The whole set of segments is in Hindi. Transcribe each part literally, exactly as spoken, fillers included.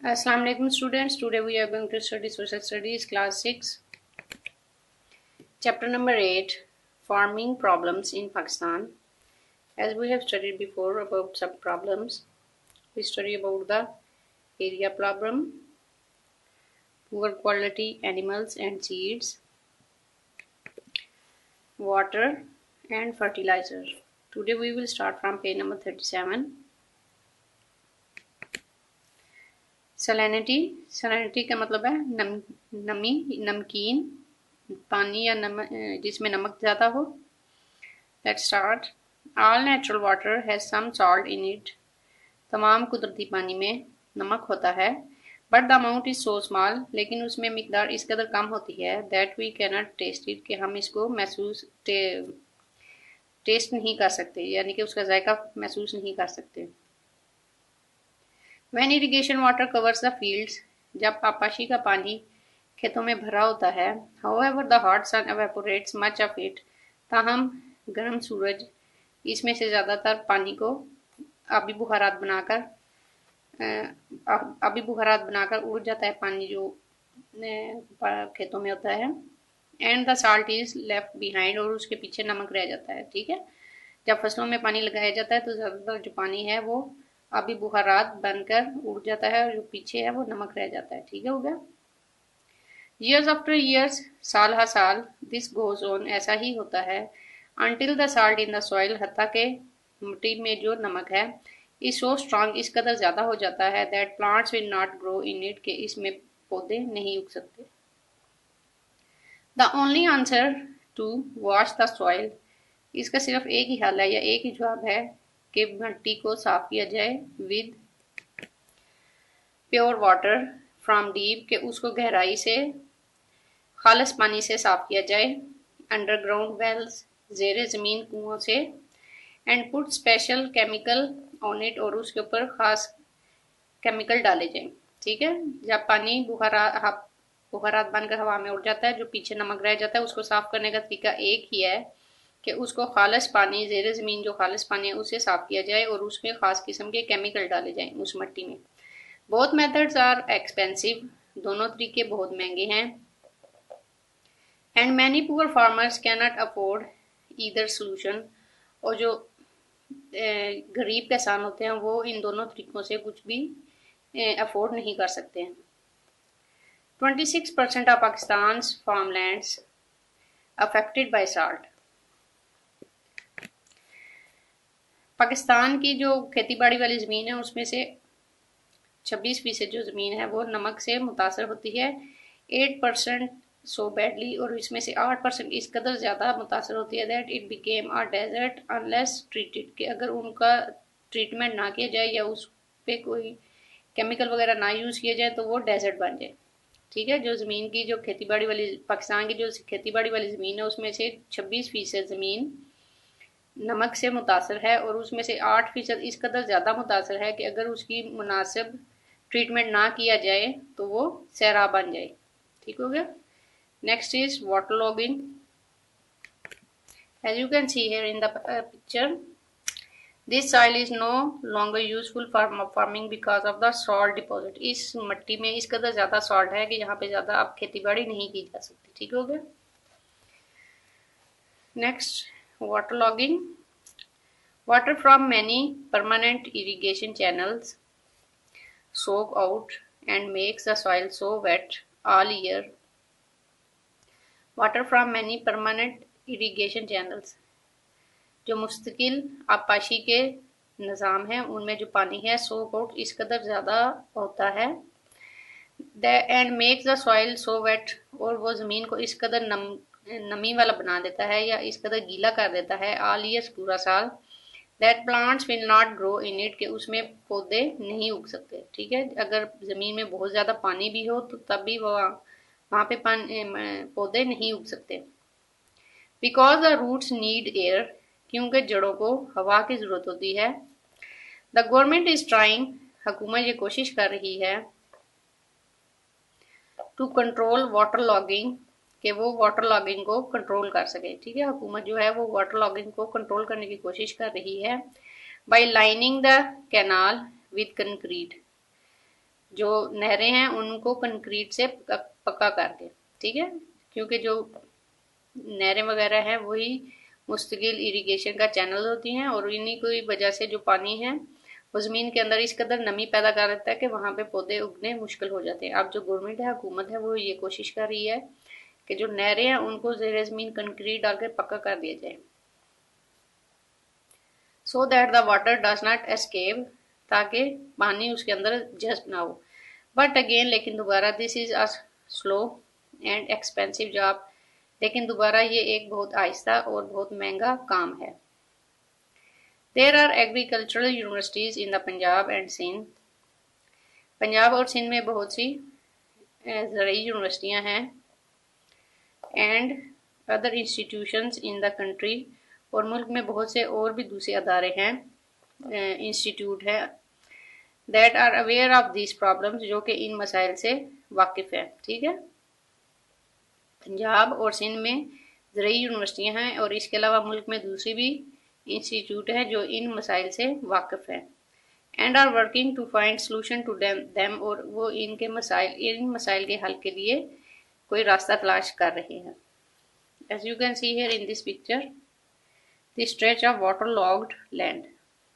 Assalamu alaikum students. Today we are going to study social studies class six, chapter number eight, farming problems in Pakistan. As we have studied before about some problems, we study about the area problem, poor quality animals and seeds, water and fertilizer. Today we will start from page number thirty-seven. Salinity salinity का मतलब है नम नमी नमकीन पानी या नमक जिसमें नमक ज़्यादा हो. Let's start. All natural water has some salt in it. तमाम कुदरती पानी में नमक होता है. But the amount is so small, लेकिन उसमें मिकदार इस कदर कम होती है that we cannot taste it, कि हम इसको महसूस टे, टेस्ट नहीं कर सकते, यानी कि उसका जायका महसूस नहीं कर सकते. When irrigation water covers the fields, जब आपाशी का पानी खेतों में भरा होता है, however the hot sun evaporates much of it, ताहम गर्म सूरज इसमें से ज़्यादातर पानी को आबी बुखारात बनाकर आबी बुखारात बनाकर उड़ जाता है पानी जो खेतों में होता है. And the salt is left behind, और उसके पीछे नमक रह जाता है. ठीक है, जब फसलों में पानी लगाया जाता है तो ज़्यादातर जो पानी है वो अभी बुखारात बनकर उड़ जाता है और जो पीछे है वो नमक रह जाता है. ठीक है, हो गया. ईयर्स आफ्टर ईयर्स, साल हर साल, दिस गोज ऑन, ऐसा ही होता है. Until the salt in the soil, हत्ता के मिट्टी में जो नमक है इज सो स्ट्रांग, इस कदर ज्यादा हो जाता है that plants will not grow in it, के इसमें पौधे नहीं उग सकते. The only answer to wash the soil, इसका सिर्फ एक ही हल है या एक ही जवाब है कि मिट्टी को साफ किया जाए with pure water from deep, के उसको गहराई से खालिस पानी से साफ किया जाए. अंडरग्राउंड वेल्स, जेरे जमीन कुओं से. And put special chemical on it, और उसके ऊपर खास केमिकल डाले जाए. ठीक है, जब पानी बुखारा बुखारात बनकर हवा में उड़ जाता है, जो पीछे नमक रह जाता है, उसको साफ करने का तरीका एक ही है कि उसको खालिस पानी, ज़ेरे ज़मीन जो खालिस पानी है उसे साफ किया जाए और उसमें खास किस्म के केमिकल डाले जाएं उस मिट्टी में. बोथ मेथड्स आर एक्सपेंसिव, दोनों तरीके बहुत महंगे हैं. And many poor farmers can not afford either solution, और जो गरीब किसान होते हैं वो इन दोनों तरीकों से कुछ भी अफोर्ड नहीं कर सकते हैं. Twenty six percent of Pakistan farmlands affected by salt. Pakistan की जो खेती बाड़ी वाली ज़मीन है उसमें से छब्बीस फीसद जो ज़मीन है वो नमक से मुतासर होती है. एट परसेंट सो बैडली, और इसमें से आठ परसेंट इस कदर ज़्यादा मुतासर होती है that it became a desert unless treated, कि अगर उनका ट्रीटमेंट ना किया जाए या उस पर कोई केमिकल वगैरह ना यूज़ किया जाए तो वो डेजर्ट बन जाए. ठीक है, जो ज़मीन की जो खेती बाड़ी वाली पाकिस्तान की जो खेती बाड़ी वाली ज़मीन है उसमें से छब्बीस फीसद ज़मीन नमक से मुतासर है, और उसमें से आठ फीसद इस कदर ज़्यादा मुतासर है कि अगर उसकी मुनासिब ट्रीटमेंट ना किया जाए तो वो सैराब बन जाए. ठीक हो गया. Next is waterlogging. As you can see here in the picture, this soil is no longer useful for farming because of the salt deposit. इस मिट्टी में इस कदर ज़्यादा सॉल्ट है कि यहाँ पे ज़्यादा अब खेती बाड़ी नहीं की जा सकती. ठीक हो गया. Next, waterlogging. Water from many permanent irrigation channels soak out and makes the soil so wet all year. Water from many permanent irrigation channels, जो मुस्तकिल आपाशी के निज़ाम हैं उनमें जो पानी है soak out इस कदर ज़्यादा होता है. and makes the soil so wet, और वो ज़मीन को इस कदर नम नमी वाला बना देता है या इस कदर गीला कर देता है ऑल ईयर, पूरा साल. That plants will not grow in it, के उसमें पौधे नहीं उग सकते. ठीक है, अगर ज़मीन में बहुत ज़्यादा पानी भी हो तो तब भी वहाँ वहाँ पे पानी पौधे नहीं उग सकते. Because the roots need air, क्योंकि जड़ों को हवा की ज़रूरत होती है. द गवर्नमेंट इज ट्राइंग, हुकूमत ये कोशिश कर रही है टू कंट्रोल वाटर लॉगिंग, कि वो वाटर लॉगिंग को कंट्रोल कर सके. ठीक है, हुकूमत जो है वो वाटर लॉगिंग को कंट्रोल करने की कोशिश कर रही है by lining the canal with concrete, जो नहरें हैं उनको कंक्रीट से पक्का करके, ठीक है, क्योंकि जो नहरें वगैरह हैं वही मुस्तकिल इरिगेशन का चैनल होती हैं और इन्हीं की वजह से जो पानी है वो ज़मीन के अंदर इस कदर नमी पैदा कर देता है कि वहाँ पे पौधे उगने मुश्किल हो जाते हैं। अब जो गवर्नमेंट है, हुकूमत है, वो ये कोशिश कर रही है कि जो नहरें हैं उनको ज़ेर ज़मीन कंक्रीट डाल कर पक्का कर दिया जाए, so that the water does not escape, ताकि पानी उसके अंदर जज्ब ना हो। बट अगेन, लेकिन दोबारा, this is a slow and expensive job, लेकिन दोबारा ये एक बहुत आहिस्ता और बहुत महंगा काम है। There are agricultural universities in the Punjab and Sindh, Punjab और सिंध में बहुत सी ज़राई यूनिवर्सिटियां हैं, and other institutions in the country, और मुल्क में बहुत से और भी दूसरे अदारे हैं, इंस्टीट्यूट है, that are aware of this problems, जो कि इन मसाइल से वाकिफ है। ठीक है, पंजाब और सिंध में ज़राई यूनिवर्सिटियां हैं और इसके अलावा मुल्क में दूसरी भी इंस्टीट्यूट है जो इन मसाइल से वाकिफ है, and are working to find solution to them, और वो इनके मसाइल इन मसाइल के हल के लिए कोई रास्ता तलाश कर रहे हैं। As you can see here in this picture, the stretch of waterlogged land.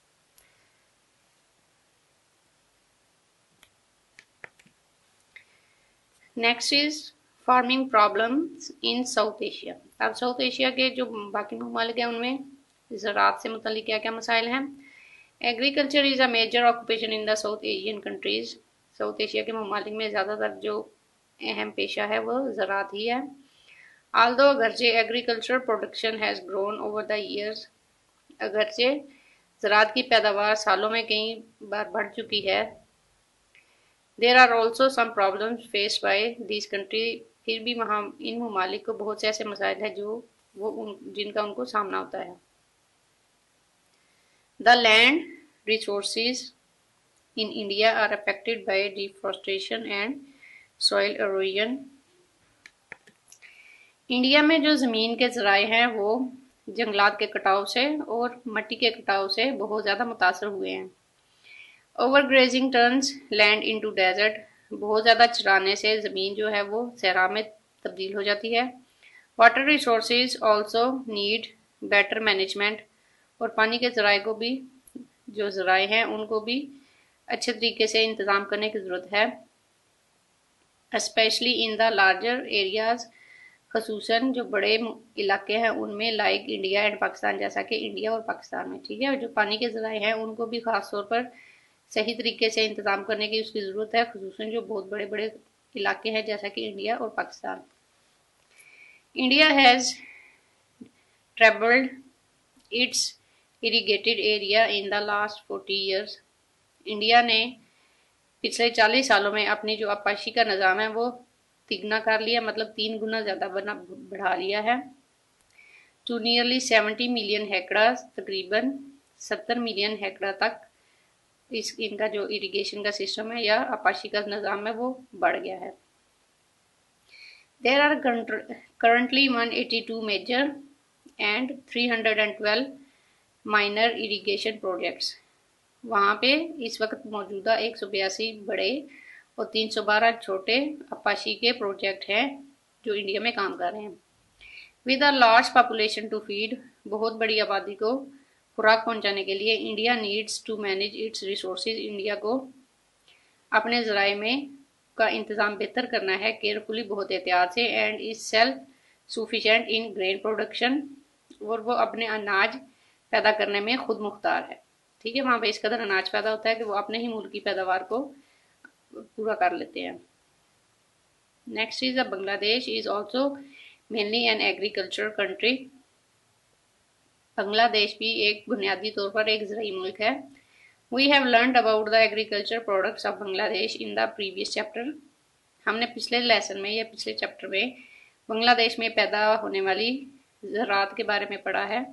Next is farming problems in South Asia. अब साउथ एशिया के जो बाकी ममालिक हैं उनमें ज़राअत से मुतल्लिक क्या क्या मसाइल हैं। Agriculture is a major occupation in the South Asian countries, South Asia के ममालिक में ज़्यादातर जो अहम पेशा है वो ज़राअत ही है। आल्दो अगरचे agriculture production has grown over the years, अगरचे ज़राअत की पैदावार सालों में कई बार बढ़ चुकी है। There are also some problems faced by this country, फिर भी वहाँ इन ममालिक को बहुत से ऐसे मसाइल हैं जो वो उन जिनका उनको सामना होता है। The land resources in India are affected by deforestation and soil erosion. India में जो ज़मीन के ज़राए हैं वो जंगलात के कटाव से और मिट्टी के कटाव से बहुत ज़्यादा मुतासर हुए हैं। Overgrazing turns land into desert, बहुत ज़्यादा चराने से ज़मीन जो है वो सहरा में तब्दील हो जाती है। Water resources also need better management, और पानी के ज़राए को भी, जो ज़राए हैं उनको भी अच्छे तरीके से इंतज़ाम करने की ज़रूरत है, especially in the larger areas, खसूसन जो बड़े इलाके हैं उनमें, लाइक इंडिया एंड पाकिस्तान, जैसा कि इंडिया और पाकिस्तान में। ठीक है, जो पानी के ज़राए हैं उनको भी ख़ास तौर पर सही तरीके से इंतज़ाम करने की उसकी ज़रूरत है, खसूसन जो बहुत बड़े बड़े इलाके हैं जैसा कि इंडिया और Pakistan. India has trebled its irrigated area in the last forty years, India ने पिछले चालीस सालों में अपनी जो आपाशी का निज़ाम है वो तिगना कर लिया, मतलब तीन गुना ज़्यादा बना बढ़ा लिया है, to nearly seventy million hectare, तकरीबन सत्तर मिलियन हेक्टर तक इस इनका जो इरिगेशन का सिस्टम है या आपाशी का निज़ाम है वो बढ़ गया है। There are currently one eighty two major and three hundred twelve minor irrigation projects, वहाँ पे इस वक्त मौजूदा एक सौ बयासी बड़े और तीन सौ बारह छोटे आपाशी के प्रोजेक्ट हैं जो इंडिया में काम कर रहे हैं। With a large population to feed, बहुत बड़ी आबादी को खुराक पहुंचाने के लिए India needs to manage its resources, India को अपने ज़राए में का इंतज़ाम बेहतर करना है केयरफुली, बहुत एहतियात से, and is self sufficient in grain production, और वो अपने अनाज पैदा करने में खुद मुख्तार है। ठीक है, वहाँ पे इस कदर अनाज पैदा होता है कि वो अपने ही मुल्क की पैदावार को पूरा कर लेते हैं। Next is a Bangladesh is also mainly an agriculture country, Bangladesh भी एक बुनियादी तौर पर एक ज़राई मुल्क है। We have learned about the agriculture products of Bangladesh in the previous chapter, हमने पिछले लेसन में या पिछले चैप्टर में बांग्लादेश में पैदा होने वाली ज़राअत के बारे में पढ़ा है।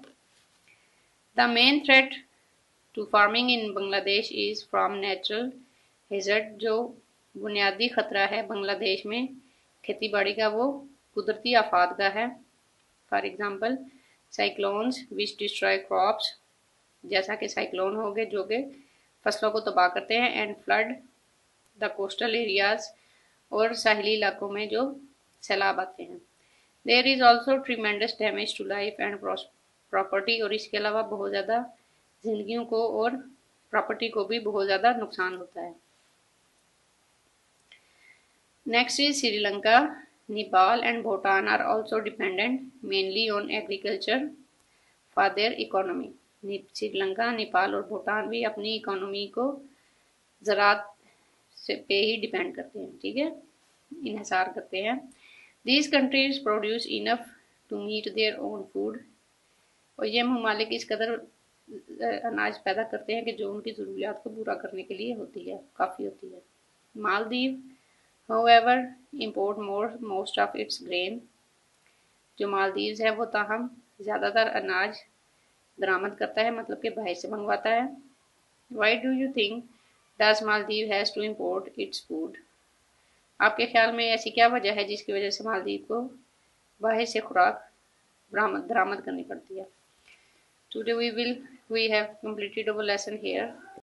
The main threat to farming in Bangladesh is from natural hazard, जो बुनियादी ख़तरा है बांग्लादेश में खेती बाड़ी का वो कुदरती आफात का है। For example cyclones which destroy crops, जैसा कि साइक्लोन हो गए जो कि फसलों को तबाह करते हैं, and flood the coastal areas और साहिली इलाकों में जो सैलाब आते हैं। There is also tremendous damage to life and property, और इसके अलावा बहुत ज़्यादा जिंदगियों को और प्रॉपर्टी को भी बहुत ज़्यादा नुकसान होता है। Next is Sri Lanka, Nepal and Bhutan are also dependent mainly on agriculture for their economy. Sri Lanka, Nepal और भूटान भी अपनी इकोनॉमी को ज़रात से पे ही डिपेंड करते हैं, ठीक है, इन्हिसार करते हैं। These countries produce enough to meet their own food, और ये ममालिक इस कदर अनाज पैदा करते हैं कि जो उनकी ज़रूरियात को पूरा करने के लिए होती है, काफ़ी होती है। Maldives however import more most of its grain, जो मालदीव्स है वो ताहम ज़्यादातर अनाज बरामद करता है, मतलब कि बाहर से मंगवाता है। Why do you think does Maldives has to import its food? आपके ख्याल में ऐसी क्या वजह है जिसकी वजह से मालदीव को बाहर से खुराक बरामद बरामद करनी पड़ती है? Today we will we have completed our lesson here.